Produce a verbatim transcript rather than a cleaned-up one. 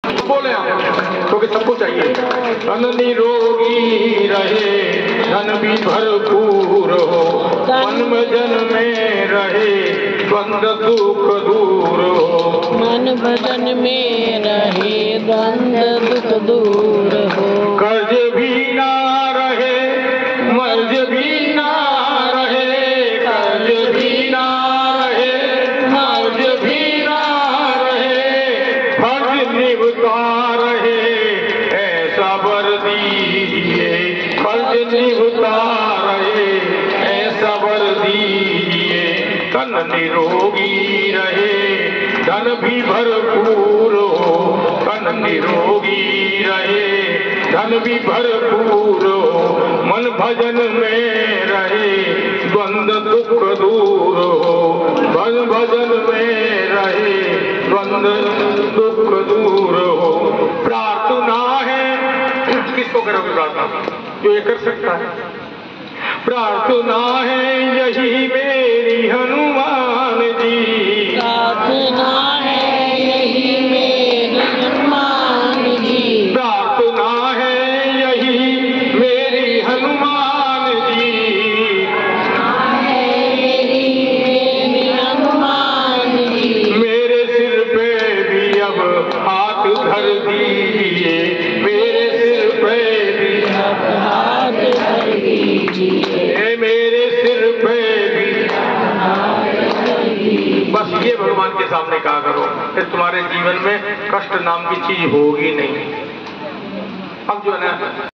बोले आप क्योंकि तो सबको चाहिए। धन निरोगी रहे, धन भी भरपूर हो, मन भजन में रहे, द्वंद्व दुख दूर हो। मन भजन में रहे, द्वंद्व दुख दूर हो। कर्ज भी ना रहे, मर्ज भी ना रहे, कर्ज भी ना रहे, मर्ज भी ना रहे, फर्ज निभता रहे, ऐसा वर दीजिए, फर्ज निभता रहे, ऐसा वर दीजिए। तन निरोगी रहे, धन भी भरपूर हो, तन निरोगी रहे, धन भी भरपूर हो, मन भजन में रहे, द्वंद्व दुख दूर हो, मन भजन में रहे, द्वंद्व दुख दूर हो। प्रार्थना है, किसको करोगे प्रार्थना? जो ये कर सकता है। प्रार्थना है यही मेरी हनुमान जी, प्रार्थना है यही मेरी हनुमान जी, प्रार्थना है यही मेरी हनुमान जी, है यही मेरी हनुमान जी। मेरे सिर पे भी अब हाथ धर दीजिए, मेरे सिर पे भी अब हाथ धर दीजिए, ए मेरे सिर पे भी। हाथ धर दीजिए। बस ये भगवान के सामने कहा करो, फिर तुम्हारे जीवन में कष्ट नाम की चीज होगी नहीं। अब जो है ना